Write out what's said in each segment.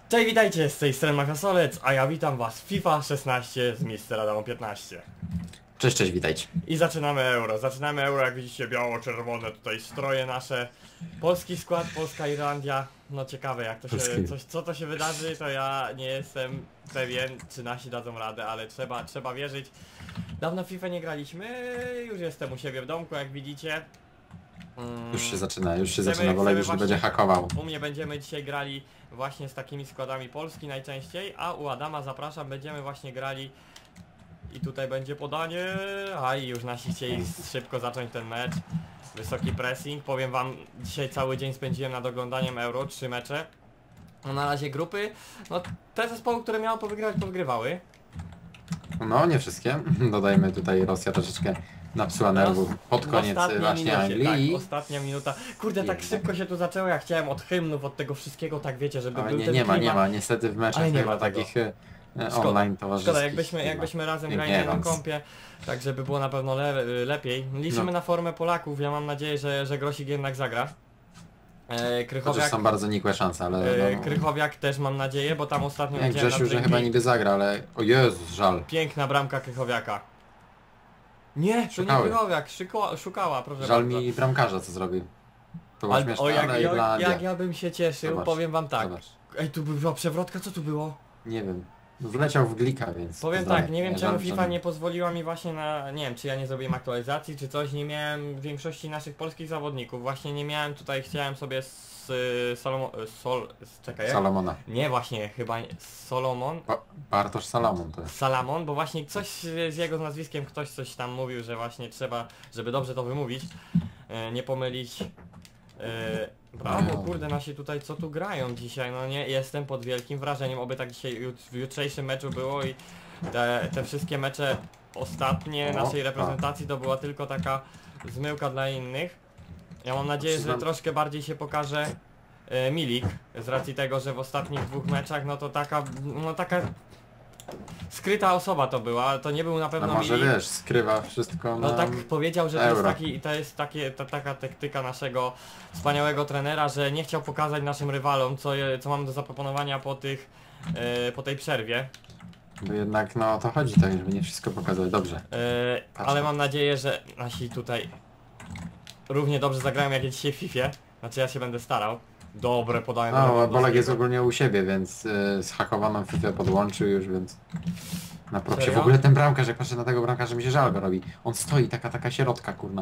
Cześć, witajcie, z tej strony Makasolec, a ja witam was w FIFA 16 z Mister Adamo 15. Cześć, cześć, witajcie. I zaczynamy euro, jak widzicie, biało-czerwone tutaj stroje nasze. Polski skład, Polska Irlandia. No ciekawe jak to się, co to się wydarzy, to ja nie jestem pewien, czy nasi dadzą radę, ale trzeba wierzyć. Dawno w FIFA nie graliśmy, już jestem u siebie w domku, jak widzicie. Już się zaczyna, wolę już nie będzie hakował. U mnie będziemy dzisiaj grali właśnie z takimi składami Polski najczęściej, a u Adama zapraszam, będziemy właśnie grali i tutaj będzie podanie, a i już nasi chcieli szybko zacząć ten mecz. Wysoki pressing, powiem wam, dzisiaj cały dzień spędziłem nad oglądaniem Euro, 3 mecze. No na razie grupy, no te zespoły, które miały powygrywać, powygrywały. No nie wszystkie, dodajmy tutaj Rosja troszeczkę napsuła nerwów pod koniec właśnie Anglii. Tak, ostatnia minuta. Kurde, tak szybko się tu zaczęło, ja chciałem od hymnów, od tego wszystkiego, tak wiecie, żeby ale był ten nie klimat. ma, niestety w meczach nie ma takich online towarzyskich. Szkoda, jakbyśmy razem grali na jednym kompie, tak żeby było na pewno lepiej. Liczymy na formę Polaków, ja mam nadzieję, że Grosik jednak zagra. Krychowiak są bardzo nikłe szanse, ale... Krychowiak też mam nadzieję, bo tam ostatnio... Jak Grzesiu, że chyba niby zagra, ale... O Jezus, żal. Piękna bramka Krychowiaka. Nie, to nie Krychowiak, szukała, proszę żal bardzo. Mi bramkarza, co zrobił. To było śmieszne, jak ja bym się cieszył, zobacz, powiem wam tak. Zobacz. Ej, tu była przewrotka, co tu było? Nie wiem. Wleciał w glika, więc... Powiem tak, nie wiem czemu FIFA nie pozwoliła mi właśnie na... Nie wiem, czy ja nie zrobiłem aktualizacji, czy coś, nie miałem większości naszych polskich zawodników. Właśnie nie miałem tutaj, chciałem sobie Salomona. Nie, właśnie, chyba Solomon. Bartosz Salomon to jest. Salamon, bo właśnie coś z jego nazwiskiem, ktoś coś tam mówił, że właśnie trzeba, żeby dobrze to wymówić, nie pomylić. Brawo, kurde, nasi tutaj co tu grają dzisiaj, no nie, jestem pod wielkim wrażeniem, oby tak dzisiaj w jutrzejszym meczu było i te wszystkie mecze ostatnie naszej reprezentacji to była tylko taka zmyłka dla innych. Ja mam nadzieję, że troszkę bardziej się pokaże Milik, z racji tego, że w ostatnich 2 meczach no to taka skryta osoba to była, ale to nie był na pewno Milik. Milik. Wiesz, skrywa wszystko na... No tak powiedział, że to jest taka taktyka naszego wspaniałego trenera, że nie chciał pokazać naszym rywalom, co mam do zaproponowania po tej przerwie. Bo jednak no o to chodzi tak, żeby nie wszystko pokazać dobrze. Ale mam nadzieję, że nasi tutaj równie dobrze zagrają jak dzisiaj w Fifie. Znaczy ja się będę starał. Dobre podanie. No, Bolek jest ogólnie u siebie, więc zhakowaną FIFA podłączył już, więc... Na propsie. W ogóle ten bramkarz, jak patrzę na tego bramkarza, mi się żal go robi. On stoi, taka środka, kurna.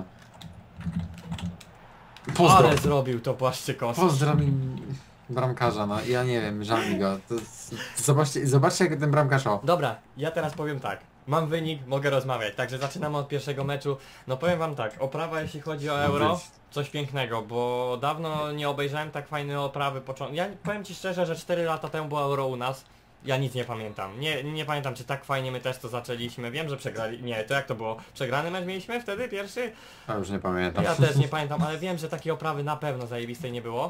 Pozdro. Ale zrobił to Płaszczykowski. Pozdro mi bramkarza, no ja nie wiem, żal mi go. Zobaczcie jak ten bramkarz o. Dobra, ja teraz powiem tak. Mam wynik, mogę rozmawiać, także zaczynamy od pierwszego meczu. No powiem wam tak, oprawa jeśli chodzi o Euro, coś pięknego, bo dawno nie obejrzałem tak fajnej oprawy początku. Ja powiem ci szczerze, że 4 lata temu było Euro u nas. Ja nic nie pamiętam. Nie pamiętam, czy tak fajnie my też to zaczęliśmy. Wiem, że przegrali. Nie, to jak to było? Przegrany mecz mieliśmy wtedy pierwszy? Ja już nie pamiętam. Ja też nie pamiętam, ale wiem, że takiej oprawy na pewno zajebistej nie było.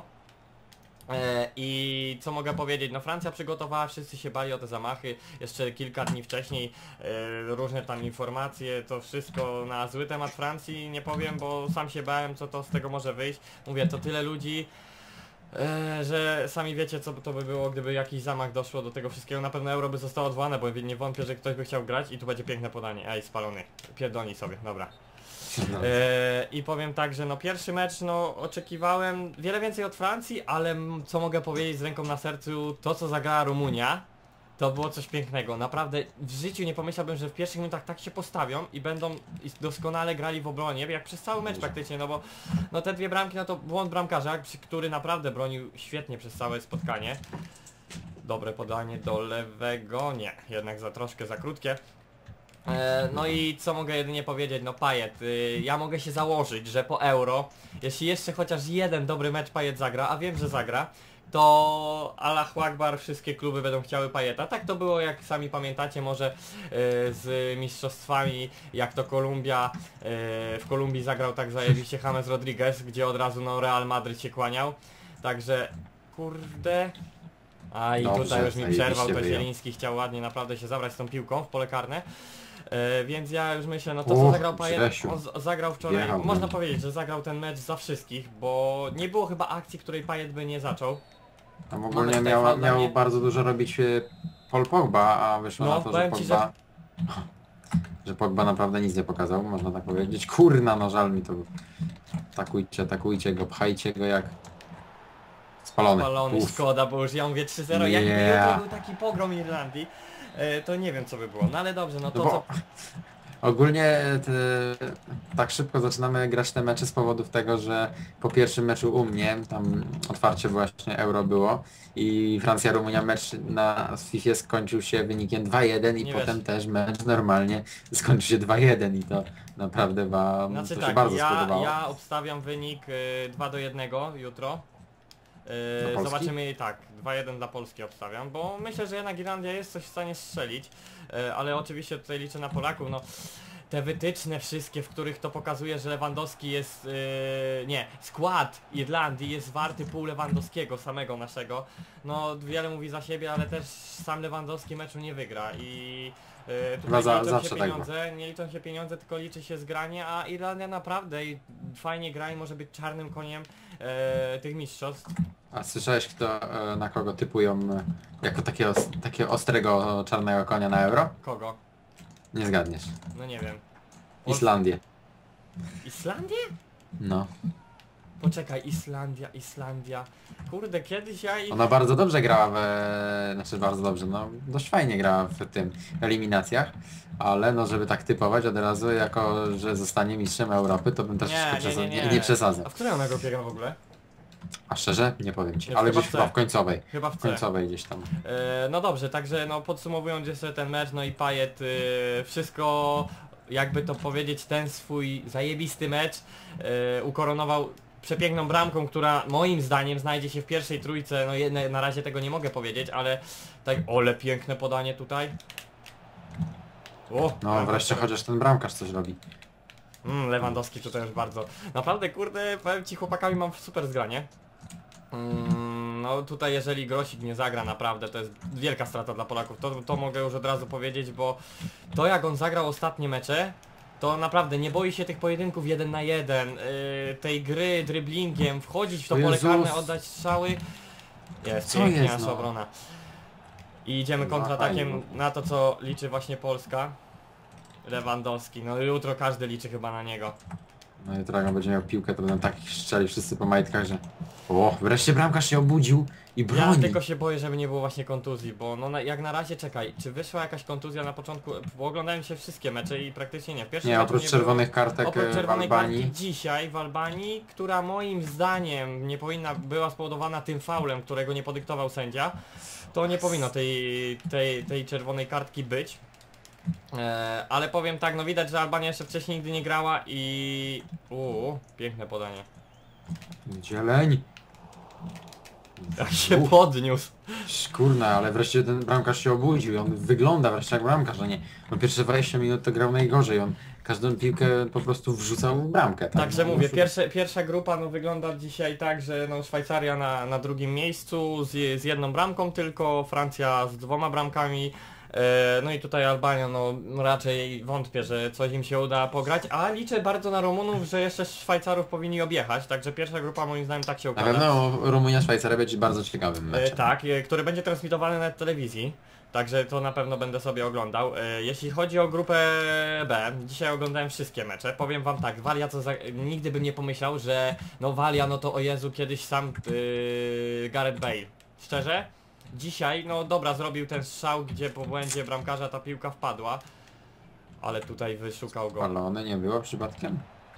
I co mogę powiedzieć, no Francja przygotowała, wszyscy się bali o te zamachy, jeszcze kilka dni wcześniej różne tam informacje, to wszystko na zły temat Francji, nie powiem, bo sam się bałem, co to z tego może wyjść. Mówię, to tyle ludzi, że sami wiecie, co to by było, gdyby jakiś zamach doszło do tego wszystkiego. Na pewno Euro by zostało odwołane, bo nie wątpię, że ktoś by chciał grać i tu będzie piękne podanie. Ej, spalony, pierdolnij sobie, dobra. I powiem tak, że no pierwszy mecz, no oczekiwałem wiele więcej od Francji, ale co mogę powiedzieć z ręką na sercu, to co zagrała Rumunia, to było coś pięknego. Naprawdę w życiu nie pomyślałbym, że w pierwszych minutach tak się postawią i będą doskonale grali w obronie, jak przez cały mecz praktycznie, no bo no te 2 bramki, no to błąd bramkarza, który naprawdę bronił świetnie przez całe spotkanie. Dobre podanie do lewego, nie, jednak troszkę za krótkie. No i co mogę jedynie powiedzieć, no Payet, ja mogę się założyć, że po Euro, jeśli jeszcze chociaż jeden dobry mecz Payet zagra, a wiem, że zagra, to Allahu Akbar, wszystkie kluby będą chciały Payeta. Tak to było, jak sami pamiętacie może z mistrzostwami, jak to Kolumbia, w Kolumbii zagrał tak zajebiście James Rodriguez, gdzie od razu no Real Madryt się kłaniał. Także, kurde... A i dobrze, tutaj już mi przerwał, to Zieliński chciał ładnie naprawdę się zabrać z tą piłką w pole karne. Więc ja już myślę, no to co zagrał Payet, on zagrał wczoraj, można powiedzieć, że zagrał ten mecz za wszystkich, bo nie było chyba akcji, której Payet by nie zaczął. Tam ogólnie tutaj miał faul dla mnie. bardzo dużo robić Paul Pogba, a wyszło No, na to, że powiem ci, Pogba... Że Pogba naprawdę nic nie pokazał, można tak powiedzieć. Kurna, no żal mi to. Atakujcie go, pchajcie go jak... Spalony. Spalony, Uff. szkoda, bo już ja mówię 3-0. Jakby Yeah. jutro był taki pogrom Irlandii, to nie wiem co by było. No ale dobrze, no to No bo co... ogólnie tak szybko zaczynamy grać te mecze z powodów tego, że po pierwszym meczu u mnie, tam otwarcie właśnie Euro było i Francja-Rumunia mecz na FIFA skończył się wynikiem 2-1 i Nie potem wiesz. też mecz normalnie skończył się 2-1 i to naprawdę wam Znaczy to się tak, bardzo spodobało. ja obstawiam wynik 2-1 jutro. Dla Polski? Zobaczymy, tak, 2-1 dla Polski obstawiam, bo myślę, że jednak Irlandia jest coś w stanie strzelić, ale oczywiście tutaj liczę na Polaków, no te wytyczne wszystkie, w których to pokazuje, że Lewandowski jest, nie, skład Irlandii jest warty pół Lewandowskiego samego naszego, no wiele mówi za siebie, ale też sam Lewandowski meczu nie wygra i tutaj Chyba nie liczą się zawsze tak pieniądze, nie liczą się pieniądze, tylko liczy się zgranie, a Irlandia naprawdę fajnie gra i może być czarnym koniem tych mistrzostw. A słyszałeś na kogo typują jako takiego ostrego czarnego konia na Euro? Kogo? Nie zgadniesz. No nie wiem. Islandię. Islandię? No. Poczekaj, Islandia. Kurde, kiedyś ja ich... Ona bardzo dobrze grała znaczy bardzo dobrze, no dość fajnie grała w tym eliminacjach, ale no żeby tak typować od razu jako, że zostanie mistrzem Europy, to bym też nie przesadzał. A w której ona go biega w ogóle? A szczerze? Nie powiem ci, Jest ale chyba gdzieś w C. chyba w końcowej. Chyba w W C. końcowej gdzieś tam. No dobrze, także no podsumowując jeszcze ten mecz, no i Payet wszystko, jakby to powiedzieć, ten swój zajebisty mecz ukoronował przepiękną bramką, która moim zdaniem znajdzie się w pierwszej trójce, no na razie tego nie mogę powiedzieć, ale tak, ole piękne podanie tutaj. O, No wreszcie chociaż ten bramkarz coś robi. Lewandowski tutaj już bardzo. Naprawdę kurde, powiem ci, chłopakami mam super zgranie. No tutaj jeżeli Grosik nie zagra naprawdę, to jest wielka strata dla Polaków, to mogę już od razu powiedzieć, bo to jak on zagrał ostatnie mecze, to naprawdę nie boi się tych pojedynków 1 na 1, tej gry dribblingiem, wchodzić w to O pole Jezus. karne, oddać strzały. Jest Co pięknie jest, nasza no? obrona. I idziemy No, kontratakiem fajnie. na to, co liczy właśnie Polska. Lewandowski, no jutro każdy liczy chyba na niego. No jutro jak on będzie miał piłkę, to będą tak strzeli wszyscy po majtkach, że... O, wreszcie bramkarz się obudził i Ja broni. tylko się boję, żeby nie było właśnie kontuzji, bo no jak na razie czekaj, czy wyszła jakaś kontuzja na początku, bo oglądałem się wszystkie mecze i praktycznie nie. W pierwszym Nie, meczu oprócz nie czerwonych było, kartek oprócz w czerwonej Albanii. kartki dzisiaj w Albanii, która moim zdaniem nie powinna, była spowodowana tym faulem, którego nie podyktował sędzia, to nie powinno tej czerwonej kartki być. Ale powiem tak, no widać, że Albania jeszcze wcześniej nigdy nie grała i... piękne podanie. Zieleń. Jak się podniósł. Kurna, ale wreszcie ten bramkarz się obudził i on wygląda wreszcie jak bramkarz, a nie... On pierwsze 20 minut to grał najgorzej, on każdą piłkę po prostu wrzucał w bramkę. Tak? Także No, mówię, pierwsza grupa no wygląda dzisiaj tak, że no Szwajcaria na drugim miejscu z jedną bramką tylko, Francja z 2 bramkami, no i tutaj Albania, no raczej wątpię, że coś im się uda pograć, a liczę bardzo na Rumunów, że jeszcze Szwajcarów powinni objechać, także pierwsza grupa moim zdaniem tak się Na układa. pewno Rumunia-Szwajcaria będzie bardzo ciekawym meczem. Tak, który będzie transmitowany na telewizji. Także to na pewno będę sobie oglądał. Jeśli chodzi o grupę B, dzisiaj oglądałem wszystkie mecze. Powiem wam tak, Walia nigdy bym nie pomyślał, że no Walia, no to o Jezu, kiedyś sam Gareth Bale. Szczerze? Dzisiaj, no dobra, zrobił ten strzał, gdzie po błędzie bramkarza ta piłka wpadła. Ale tutaj wyszukał go. Spalone nie było przypadkiem?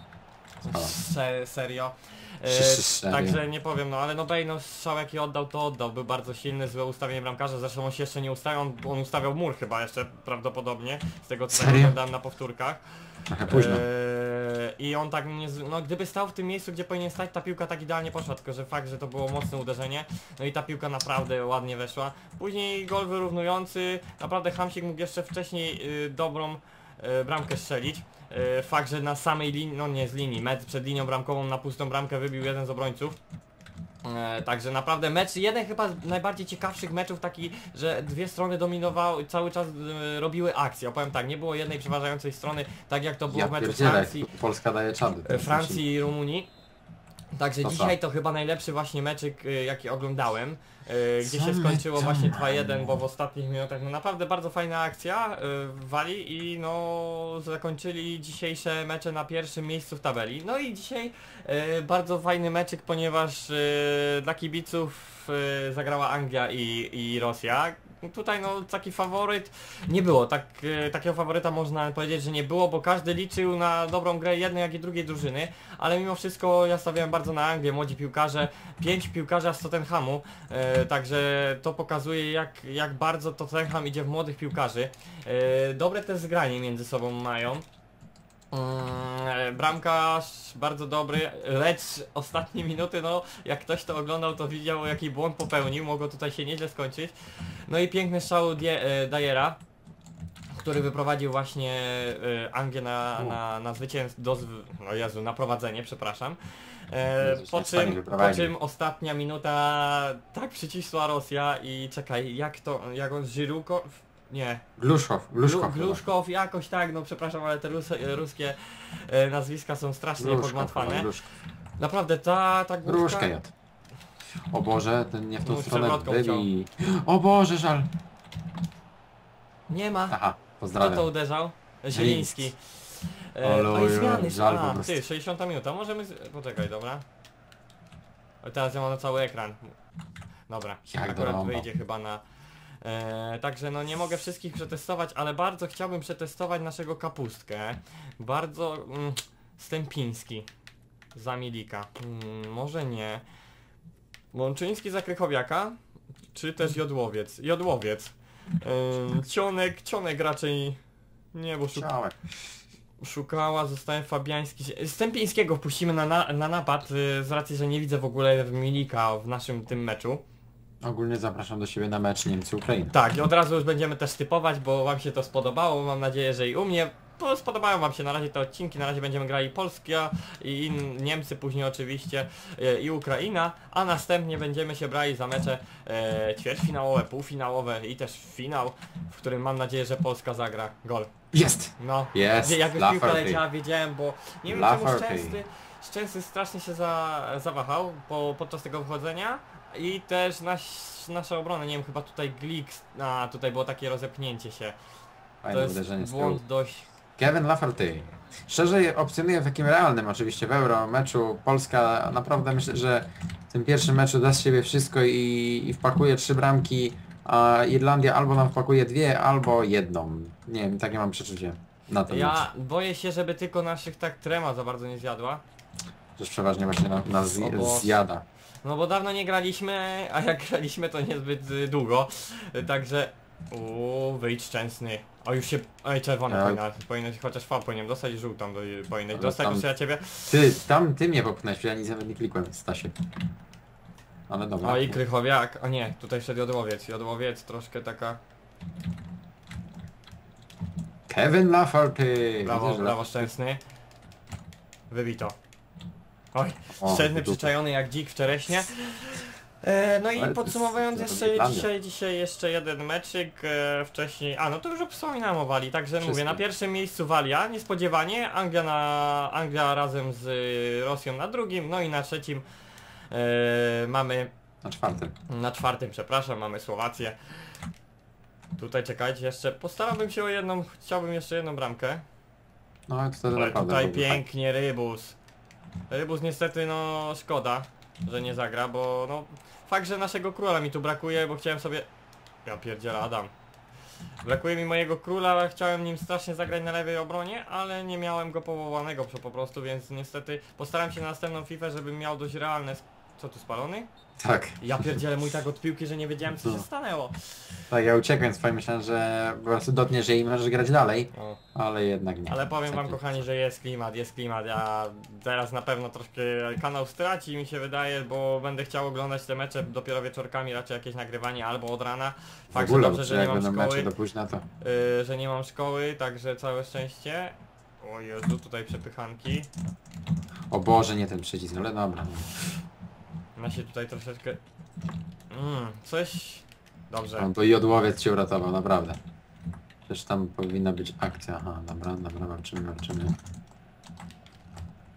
Serio. Serio. Także nie powiem, no ale no Bale, no strzał jaki oddał, to oddał, był bardzo silny, złe ustawienie bramkarza, zresztą on się jeszcze nie ustawiał, on ustawiał mur chyba jeszcze prawdopodobnie, z tego co Serio? oglądałem na powtórkach. Trochę późno. I on tak nie, no gdyby stał w tym miejscu, gdzie powinien stać, ta piłka tak idealnie poszła, tylko że fakt, że to było mocne uderzenie, no i ta piłka naprawdę ładnie weszła. Później gol wyrównujący, naprawdę Hamsik mógł jeszcze wcześniej dobrą bramkę strzelić. Fakt, że na samej linii, no nie z linii, metr przed linią bramkową na pustą bramkę wybił jeden z obrońców. Także naprawdę mecz, jeden chyba z najbardziej ciekawszych meczów, taki, że dwie strony dominowały, cały czas robiły akcję. Opowiem tak, nie było jednej przeważającej strony, tak jak to było Ja w meczu pierdzielę, Francji, Polska daje czady. Francji i Rumunii. Także To dzisiaj co? to chyba najlepszy właśnie meczyk, jaki oglądałem, gdzie Co się my skończyło tam właśnie mamy? 2-1, bo w ostatnich minutach no naprawdę bardzo fajna akcja w Walii i no zakończyli dzisiejsze mecze na pierwszym miejscu w tabeli. No i dzisiaj bardzo fajny meczyk, ponieważ dla kibiców zagrała Anglia i Rosja. Tutaj no taki faworyt nie było, takiego faworyta można powiedzieć, że nie było, bo każdy liczył na dobrą grę jednej jak i drugiej drużyny, ale mimo wszystko ja stawiałem bardzo na Anglię, młodzi piłkarze, 5 piłkarza z Tottenhamu, także to pokazuje jak bardzo Tottenham idzie w młodych piłkarzy. Dobre też zgranie między sobą mają. Bramkarz bardzo dobry, lecz ostatnie minuty, no jak ktoś to oglądał, to widział jaki błąd popełnił, mogło tutaj się nieźle skończyć. No i piękny strzał Dyera, który wyprowadził właśnie Anglię na zwycięstwo, no Jezu, na prowadzenie, przepraszam. Jezus, Po jak fajnie czym wyprowadził. ostatnia minuta tak przycisła Rosja i czekaj, jak on Żyruko... Nie, Gluszkow chyba. Gluszkow, jakoś tak, no przepraszam, ale te ruskie nazwiska są strasznie Gluszkow, pogmatwane. Gluszkow. Naprawdę ta główka... Gruszkę jadł. O Boże, ten nie w tą No, stronę przewrotką byli. O Boże, żal. Nie ma. Aha, Kto pozdrawiam. to uderzył? Zieliński. Ale O i zmiany. żal po prostu. Ty, 60 minuta, możemy... Poczekaj, dobra. O, teraz ja mam na cały ekran. Dobra, Jak akurat dorąbał. wyjdzie chyba na... Także no nie mogę wszystkich przetestować, ale bardzo chciałbym przetestować naszego kapustkę. Bardzo... Stępiński. Za Milika. Może nie. Łączyński za Krychowiaka? Czy też Jodłowiec? Jodłowiec. Cionek raczej... Nie, bo Ciałek. szukała, zostałem Fabiański. Stępińskiego wpuścimy na napad, z racji, że nie widzę w ogóle Milika w naszym tym meczu. Ogólnie zapraszam do siebie na mecz Niemcy-Ukraina. Tak, i od razu już będziemy też typować, bo wam się to spodobało, mam nadzieję, że i u mnie. Bo spodobają wam się na razie te odcinki, na razie będziemy grali Polska i Niemcy, później oczywiście i Ukraina, a następnie będziemy się brali za mecze ćwierćfinałowe, półfinałowe i też finał, w którym mam nadzieję, że Polska zagra gol. Jest! No, Jest! jak już piłka Lafferty. leciała, wiedziałem, bo nie wiem czemu Szczęsny strasznie się zawahał podczas tego wychodzenia i też nasza obrona, nie wiem, chyba tutaj Glik, a tutaj było takie rozepchnięcie się. Fajne To jest uderzenie z tyłu. błąd dość... Kevin Lafferty. Szczerze opcjonuję w takim realnym oczywiście w Euro meczu. Polska naprawdę myślę, że w tym pierwszym meczu da z siebie wszystko i wpakuje 3 bramki, a Irlandia albo nam wpakuje 2, albo 1. Nie wiem, takie mam przeczucie na ten mecz. Ja boję się, żeby tylko naszych tak trema za bardzo nie zjadła. Że przeważnie właśnie nas O Boże. zjada. No bo dawno nie graliśmy, a jak graliśmy to niezbyt długo. Także... wyjdź Szczęsny. O już się... Oj, czerwony powinien chociaż V powinien dostać i żółtą powinien Ale dostać, tam- proszę ja ciebie. Ty mnie popchnąłeś, ja nic nawet nie klikłem, Stasie. Ale dobra. O i Krychowiak, a nie, tutaj wszedł Jodłowiec troszkę taka... Kevin Lafferty. Brawo, Widzę, że brawo Szczęsny. Wybito. Oj, O, Szczęsny dupy. przyczajony jak dzik w czereśnie. No i Ale to podsumowując jest jeszcze dzisiaj jeszcze jeden meczyk, wcześniej, no to już wspominałem o Walii, także Wszystko. mówię, na pierwszym miejscu Walia, niespodziewanie, Anglia razem z Rosją na drugim, no i na trzecim mamy, na 4. na czwartym przepraszam, mamy Słowację. Tutaj czekajcie jeszcze, postarałbym się o jedną, chciałbym jeszcze jedną bramkę. No to wtedy Ale naprawdę tutaj byłby pięknie Rybus. Rybus niestety no szkoda, że nie zagra, bo no fakt, że naszego króla mi tu brakuje, bo chciałem sobie... Ja pierdzielę Adam. Brakuje mi mojego króla, chciałem nim strasznie zagrać na lewej obronie, ale nie miałem go powołanego po prostu, więc niestety postaram się na następną FIFA, żebym miał dość realne... Co tu spalony? Tak. Ja pierdzielę mój tak od piłki, że nie wiedziałem co się No. stanęło. Tak, ja uciekłem swoim, myślałem, że po prostu dotkniesz jej i możesz grać dalej, O. ale jednak nie. Ale powiem wam Taki- kochani, że jest klimat, ja teraz na pewno troszkę kanał straci mi się wydaje, bo będę chciał oglądać te mecze dopiero wieczorkami, raczej jakieś nagrywanie albo od rana. W Fakt, że ogóle, dobrze, bo że nie jak mam będą mecze szkoły, do późna, to... że nie mam szkoły, także całe szczęście. O Jezu, tutaj przepychanki. O Boże, nie ten przycisk, ale dobra. Ma się tutaj troszeczkę... coś... Dobrze. No to Jodłowiec cię uratował, naprawdę. Przecież tam powinna być akcja. Aha, dobra, walczymy.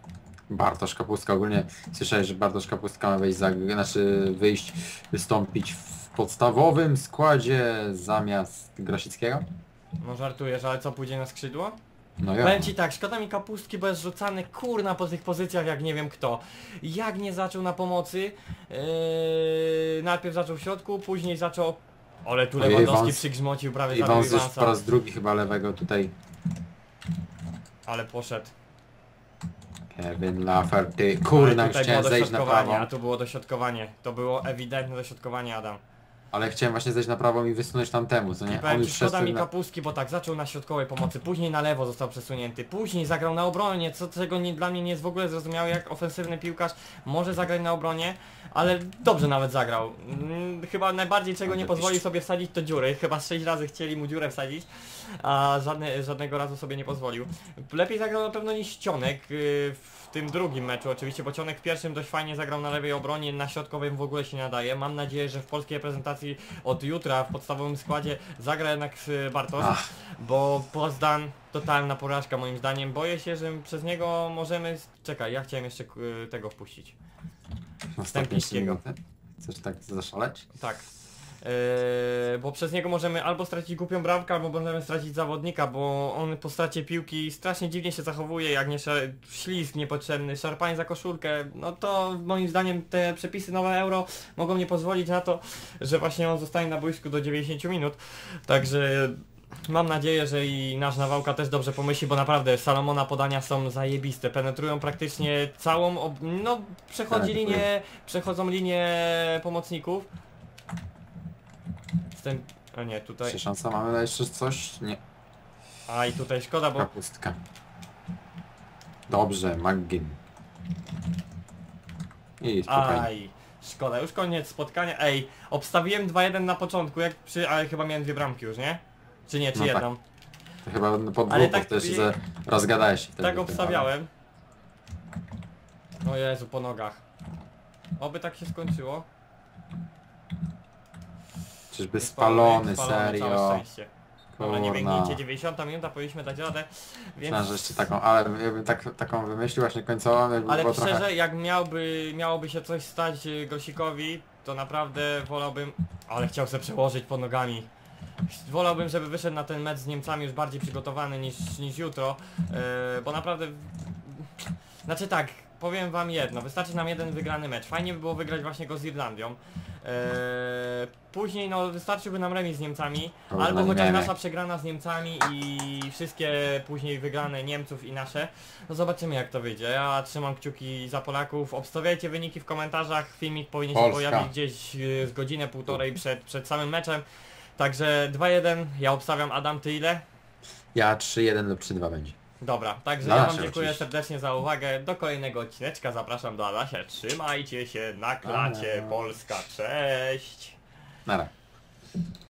Bartosz Kapustka, ogólnie słyszałeś, że Bartosz Kapustka ma wyjść, wystąpić w podstawowym składzie zamiast Grosickiego? No żartujesz, ale co, pójdzie na skrzydło? No ja. Powiem ci tak, szkoda mi Kapustki, bo jest rzucany kurna po tych pozycjach jak nie wiem kto. Jak nie zaczął na pomocy, najpierw zaczął w środku, później zaczął... Ale tu Ojej, Lewandowski Wąs- przygrzmocił, prawie I zabił wąs już po Iwansa. raz drugi chyba lewego tutaj. Ale poszedł. Kevin Lafferty. Ale Kurna, już tutaj było chciałem zejść na dośrodkowanie, prawą. a tu było dośrodkowanie. To było ewidentne dośrodkowanie, Adam. Ale chciałem właśnie zejść na prawą i wysunąć tamtemu, co I nie? powiem On ci, już szkoda mi na... Kapustki, bo tak, zaczął na środkowej pomocy, później na lewo został przesunięty, później zagrał na obronie, czego dla mnie nie jest w ogóle zrozumiałe, jak ofensywny piłkarz może zagrać na obronie, ale dobrze nawet zagrał. Chyba najbardziej czego nie pozwolił sobie wsadzić to dziury, chyba 6 razy chcieli mu dziurę wsadzić, a żadnego razu sobie nie pozwolił. Lepiej zagrał na pewno niż Cionek w tym drugim meczu oczywiście, bo Cionek w pierwszym dość fajnie zagrał na lewej obronie, na środkowym w ogóle się nie nadaje. Mam nadzieję, że w polskiej reprezentacji od jutra w podstawowym składzie zagra jednak Bartosz, bo Poznan totalna porażka moim zdaniem. Boję się, że przez niego możemy... Czekaj, ja chciałem jeszcze tego wpuścić. Stępińskiego. Chcesz tak zaszaleć? Tak. Bo przez niego możemy albo stracić głupią bramkę, albo możemy stracić zawodnika, bo on po stracie piłki strasznie dziwnie się zachowuje, jak nie ślizg niepotrzebny, szarpanie za koszulkę, no to moim zdaniem te przepisy nowe Euro mogą nie pozwolić na to, że właśnie on zostanie na boisku do 90 minut, także mam nadzieję, że i nasz Nawałka też dobrze pomyśli, bo naprawdę Salomona podania są zajebiste, penetrują praktycznie całą, no przechodzą linię pomocników. A nie, tutaj... Czy szansa mamy na jeszcze coś? Nie. A i tutaj szkoda, bo... Kapustka. Dobrze, McGinn. I spokojnie. Aj, szkoda, już koniec spotkania. Ej, obstawiłem 2-1 na początku, ale chyba miałem dwie bramki już, nie? Czy nie, czy No tak. jedną? To chyba po Ale dwóch, tak- bo też rozgadałeś się. Tak obstawiałem. O Jezu, po nogach. Oby tak się skończyło. Czyżby spalony, Spalony, całe serio. szczęście. Dobra, nie Kurna. biegnięcie, 90 minuta, powinniśmy dać radę, więc... Myślałem, że jeszcze taką, ale jakbym taką wymyślił właśnie końcową, jakby Ale było szczerze, trochę... jak miałoby się coś stać Grosikowi, to naprawdę wolałbym... Ale chciał sobie przełożyć pod nogami. Wolałbym, żeby wyszedł na ten mecz z Niemcami już bardziej przygotowany niż jutro, bo naprawdę... Znaczy tak, powiem wam jedno, wystarczy nam jeden wygrany mecz. Fajnie by było wygrać właśnie go z Irlandią. Później no wystarczyłby nam remis z Niemcami, Kurwa, albo nie chociaż wiemy. nasza przegrana z Niemcami i wszystkie później wygrane Niemców i nasze. No zobaczymy jak to wyjdzie. Ja trzymam kciuki za Polaków. Obstawiajcie wyniki w komentarzach. Filmik powinien się Polska. pojawić gdzieś z godzinę, półtorej przed samym meczem. Także 2-1. Ja obstawiam, Adam, ty ile? Ja 3-1 lub 3-2 będzie. Dobra, także Na ja nasze wam dziękuję oczywiście. serdecznie za uwagę. Do kolejnego odcineczka zapraszam do Adasia. Trzymajcie się na klacie. A. Polska, cześć! Nara.